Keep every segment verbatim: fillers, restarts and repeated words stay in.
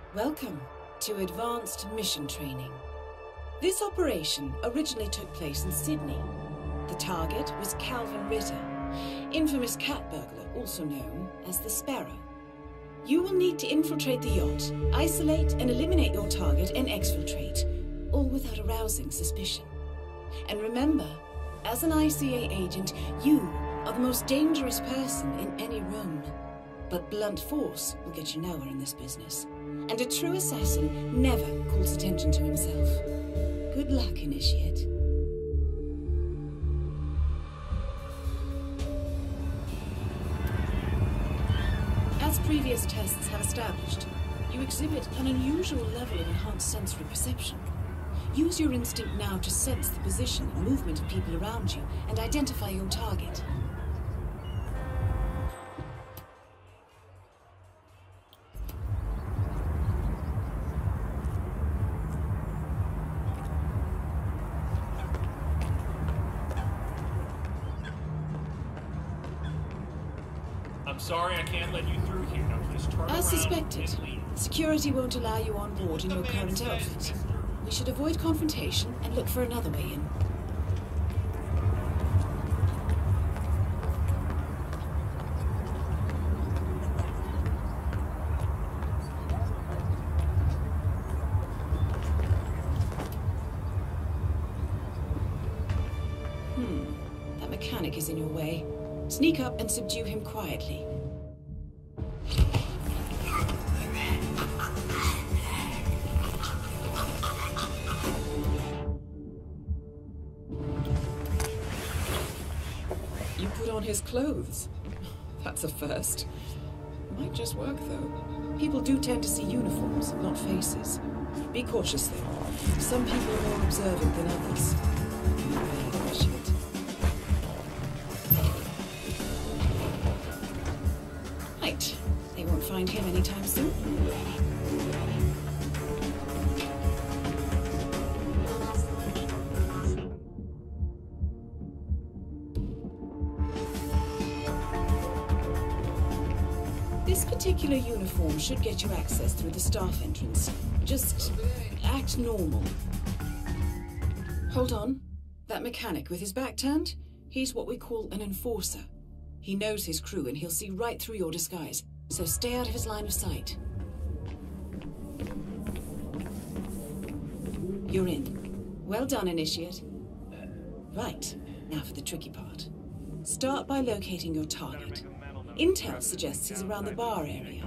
Welcome to Advanced Mission Training. This operation originally took place in Sydney. The target was Calvin Ritter, infamous cat burglar, also known as the Sparrow. You will need to infiltrate the yacht, isolate and eliminate your target, and exfiltrate, all without arousing suspicion. And remember, as an I C A agent, you are the most dangerous person in any room. But blunt force will get you nowhere in this business. And a true assassin never calls attention to himself. Good luck, Initiate. As previous tests have established, you exhibit an unusual level of enhanced sensory perception. Use your instinct now to sense the position and movement of people around you and identify your target. Sorry, I can't let you through here. Now please turn around. As suspected, security won't allow you on board in your current outfit. We should avoid confrontation and look for another way in. Hmm, that mechanic is in your way. Sneak up and subdue him quietly. You put on his clothes. That's a first. Might just work, though. People do tend to see uniforms, not faces. Be cautious, though. Some people are more observant than others. Right. They won't find him anytime soon. This particular uniform should get you access through the staff entrance. Just act normal. Hold on. That mechanic with his back turned? He's what we call an enforcer. He knows his crew and he'll see right through your disguise, so stay out of his line of sight. You're in. Well done, Initiate. Right, now for the tricky part. Start by locating your target. Intel suggests he's around the bar area.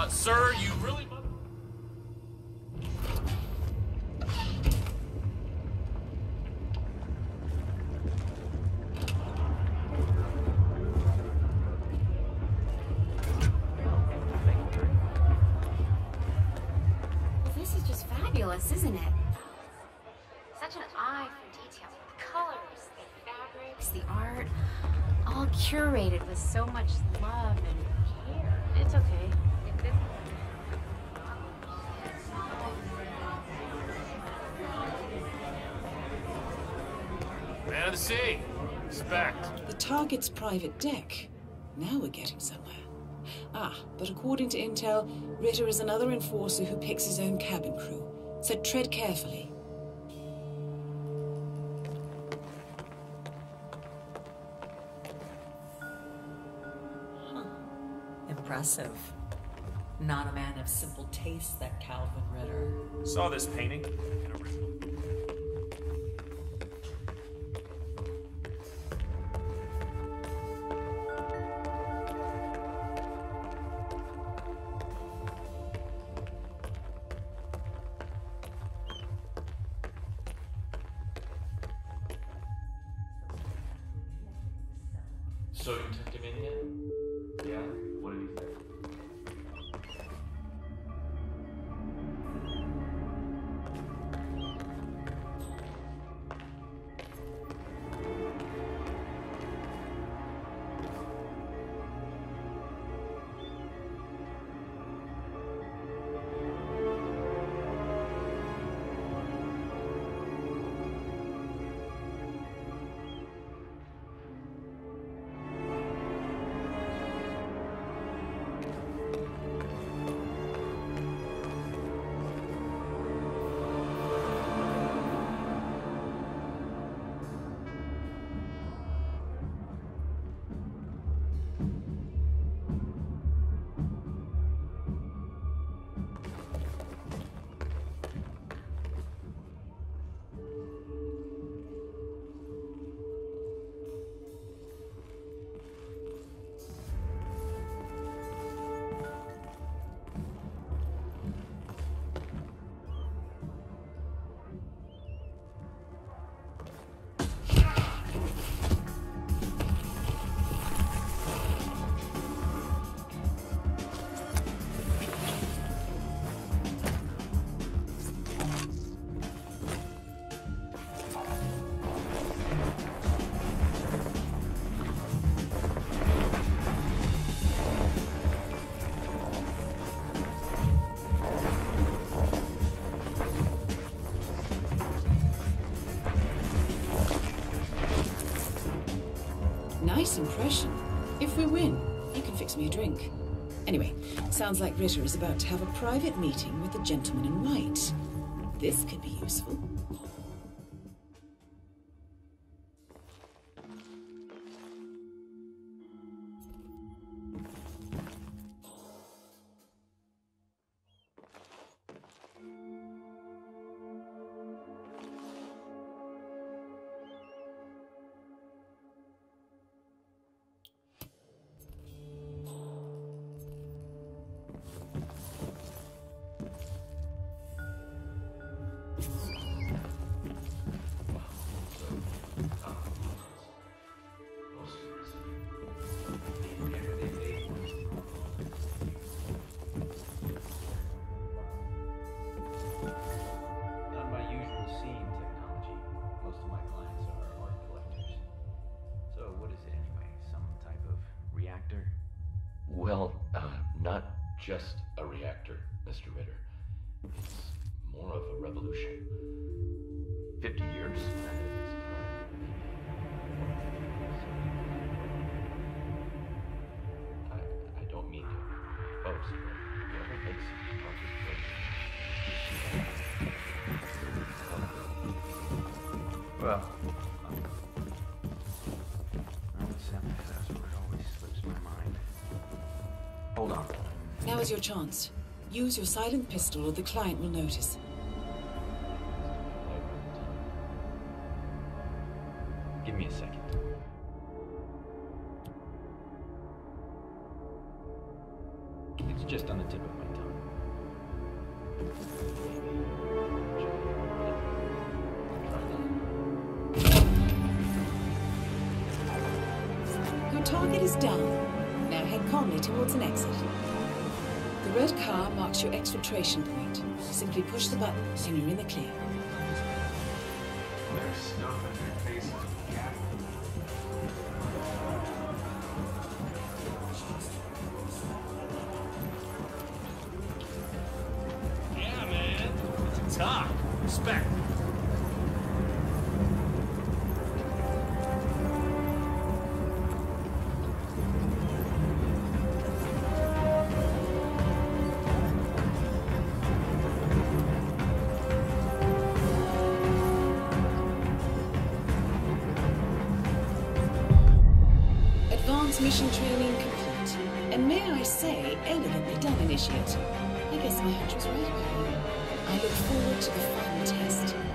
Uh, sir, you really must... This is just fabulous, isn't it? Such an eye for detail. The colors, the fabrics, the art, all curated with so much love and care. It's okay. It, it... Man of the sea. Respect. The target's private deck. Now we're getting somewhere. Ah, but according to intel, Ritter is another enforcer who picks his own cabin crew. So tread carefully. Huh. Impressive. Not a man of simple taste, that Calvin Ritter. Saw this painting. An original. So you took him in yet? Yeah? What did he think? Nice impression. If we win, you can fix me a drink. Anyway, sounds like Ritter is about to have a private meeting with the gentleman in white. This could be useful. Well, uh, not just a reactor, Mister Ritter. It's more of a revolution. Fifty years. I, I don't mean to boast, but whoever makes it Well, password always slips my mind. Hold on. Now is your chance. Use your silent pistol or the client will notice. Give me a second. It's just on the tip of my tongue. Your target is down. Now head calmly towards an exit. The red car marks your exfiltration point. Simply push the button and you're in the clear. There's stuff in their faces. Yeah, man. It's a talk. Respect. Advanced mission training complete. And may I say, elegantly done, Initiate. I guess my hunch was right about you. I look forward to the final test.